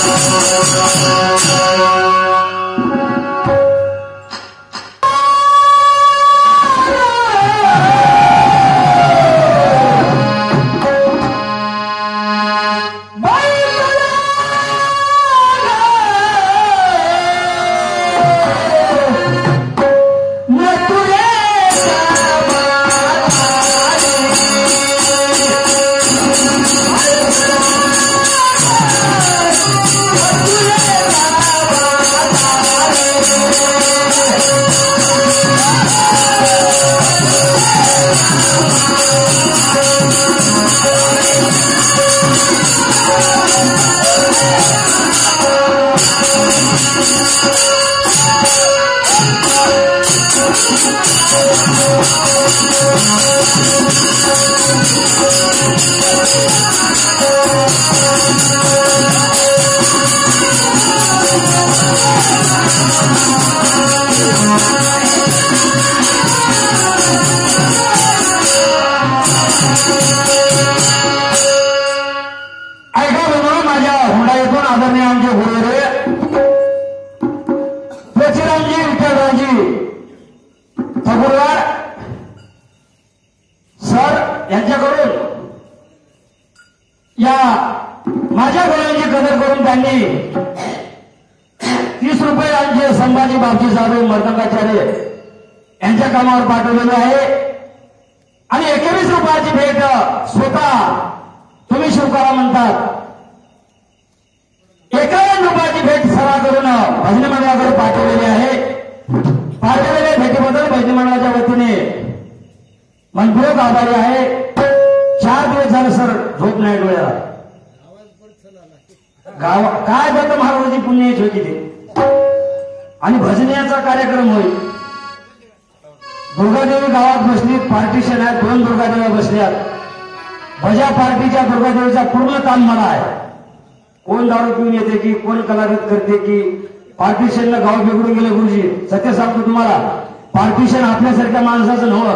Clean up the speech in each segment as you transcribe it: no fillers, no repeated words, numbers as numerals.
पार्टिशनला गाव बिघडून गेले गुरुजी. सत्य सांगतो तुम्हाला, पार्टिशन आपल्यासारख्या माणसाचं नव्हतं,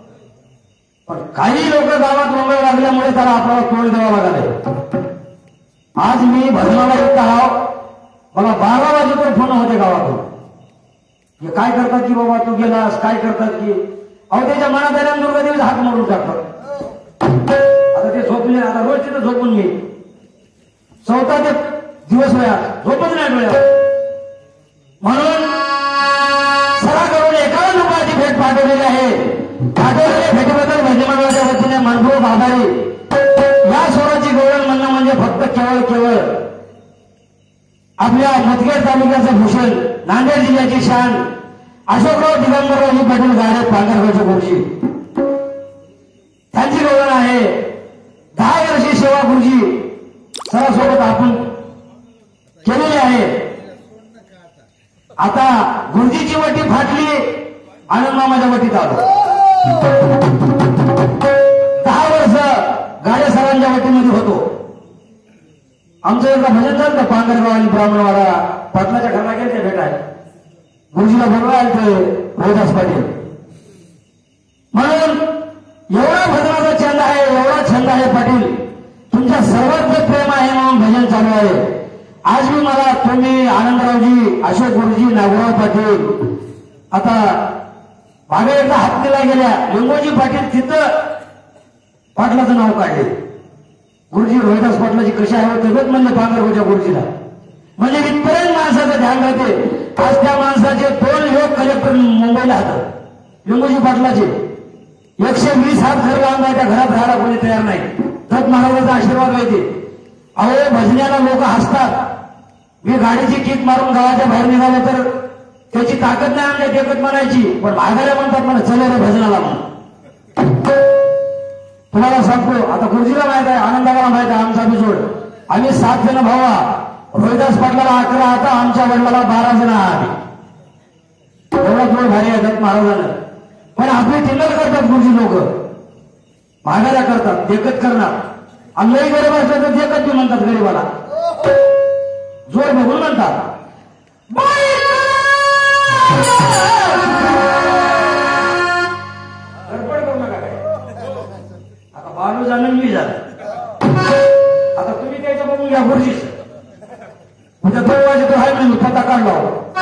पण काही लोक गावात मंगळ लागल्यामुळे त्याला आपल्याला तोंड द्यावं लागले. आज मी भजनाला येत आहो, मला 12 वाजेपर्यंत फोन होते गावातून. हे काय करतात की बाबा तू गेलास, काय करतात की अहो त्याच्या मनात आल्या दुर्गादेवी हात मारून टाकतात. आता ते झोपले, आता रोज तिथं झोपून मी 14 दिवस वयात झोपच नाही डोळ्यात. म्हणून सरा करून 51 रुपयाची भेट पाठवलेली आहे. पाठवलेल्या भेटीबद्दल भजनी मंडळाच्या वतीने मनपूर्वक आभारी. या स्वराची गौरव म्हणणं म्हणजे फक्त केवळ आपल्या मुदखेड तालुक्याचं भूषण, नांदेड जिल्ह्याची शान अशोकराव दिगंबररावजी पाटील गाडे पांघरगावचे गुरुजी, त्यांची गौरव आहे. 10 वर्षी सेवा गुरुजी सरासोबत आपण केलेली आहे. आता गुरुजीची वटी फाटली, आनंदमामाच्या वटीत आलो. 10 वर्ष गाडे सरांच्या वटीमध्ये होतो. आमचं एकदा भजन झालं तर पांघरगाव आणि ब्राह्मणवाडा पाटलाच्या घराला गेले ते भेटाय. गुरुजीला बोलवायला रोहिदास पाटील. म्हणून एवढा भजनाचा छंद आहे, एवढा छंद आहे पाटील, तुमच्या सर्वात प्रेम आहे म्हणून भजन चालू आहे. आज मी मला तुम्ही आनंदरावजी, अशोक गुरुजी, नागराव पाटील, आता मागे एकदा हातनीला गेल्या लिंगोजी पाटील, तिथं पाटलाचं नाव काढले. गुरुजी रोहिदास पाटलाची कशी आहे तब्येत म्हणले पांघरगावच्या गुरुजीला. म्हणजे इथपर्यंत माणसाचं ध्यान राहते. आज त्या माणसाचे 2 योग कलेक्टर मुंबईला हातात. लिंगोजी पाटलाचे 120 हात घर बांधाय, त्या घरात राहायला कोणी तयार नाही. दत्त महाराजांचा आशीर्वाद माहिती. अहो भजन्याला लोक हसतात. मी गाडीची किक मारून गावाच्या बाहेर निघालो तर त्याची ताकद नाही आमच्या टेकत म्हणायची, पण माघाऱ्या म्हणतात मला चले रे भजनाला म्हणून. तुम्हाला सांगतो, आता गुरुजीला माहित आहे, आनंदाला माहित आहे आमचा बिजोड. आम्ही 7 जण भावा. रोहिदास पाटलाला 11 आता, आमच्या वडिलाला 12 जण आहात. एवढा थोडं भारी आहे दत्त महाराजांना. पण आपली टिंगल करतात गुरुजी लोक, माघाऱ्या करतात, देखत करणार. आम्ही गरीब असलं तर देखत बी म्हणतात गरीबाला, जोर बघून म्हणतात. गडबड करू नका काय. आता बालू जाणून मी झालं. आता तुम्ही त्याच्या बघून घ्या गुरुजी. उद्या 2 वाजे तो आहे मी पत्ता काढला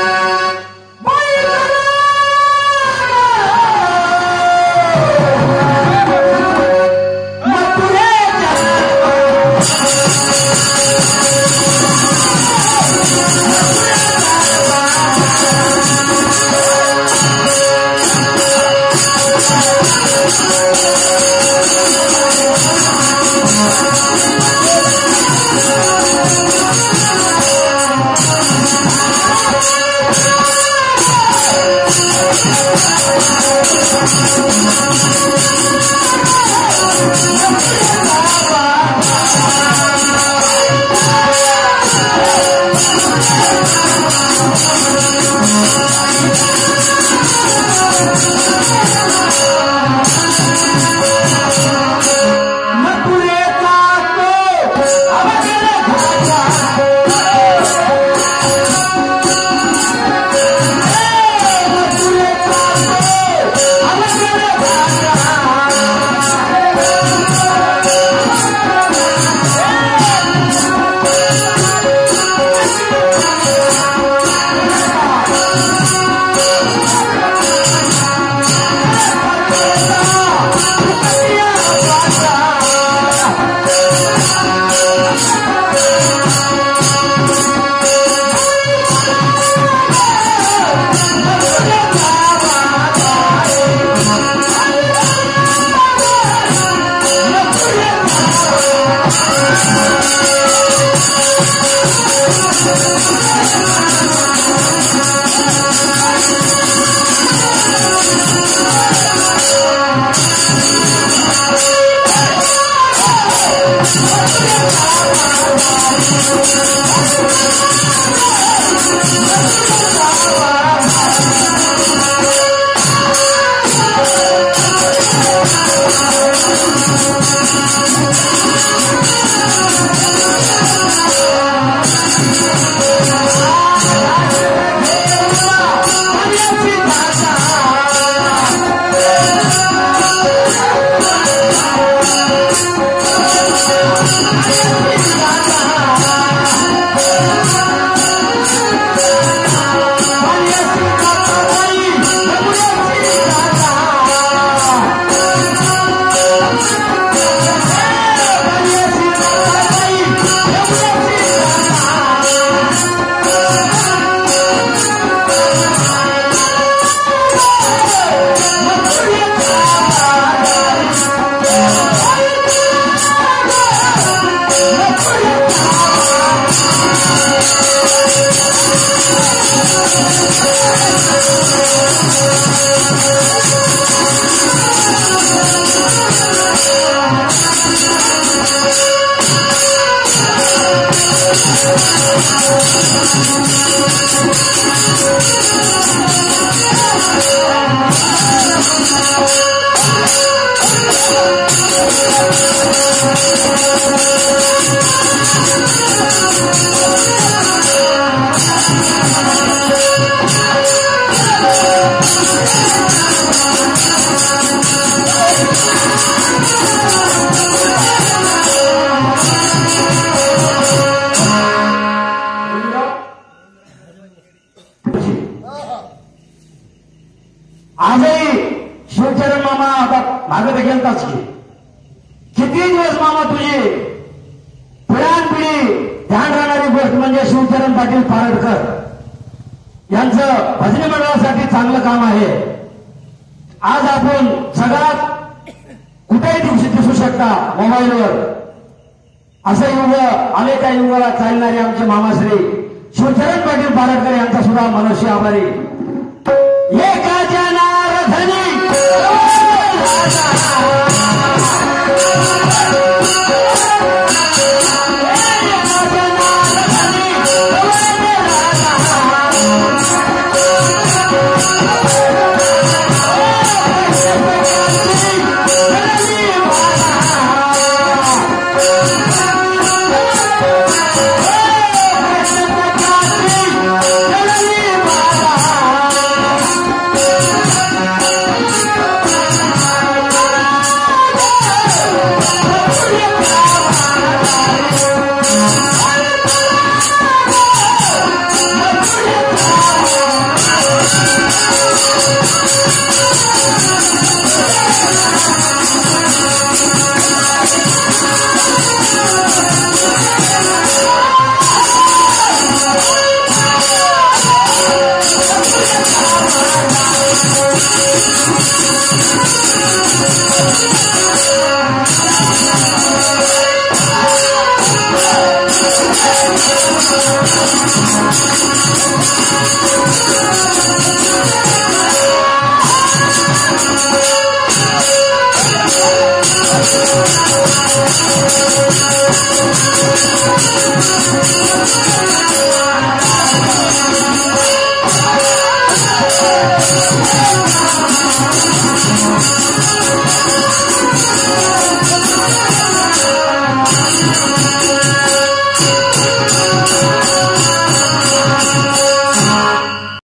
आजही शिवचरण मामा आता मागत गेलताच की किती दिवस मामा तुझी पिढ्यानपिढी ध्यान राहणारी गोष्ट म्हणजे शिवचरण पाटील पारडकर यांचं भजनी मंडळासाठी चांगलं काम आहे. आज आपण जगात कुठेही दिसू शकता मोबाईलवर असं युग अनेका युगाला चालणारे आमचे मामाश्री शिवचरण पाटील पारडकर यांचा सुद्धा मनस्वी आभारी. एकाच्या नारधनी Thank you.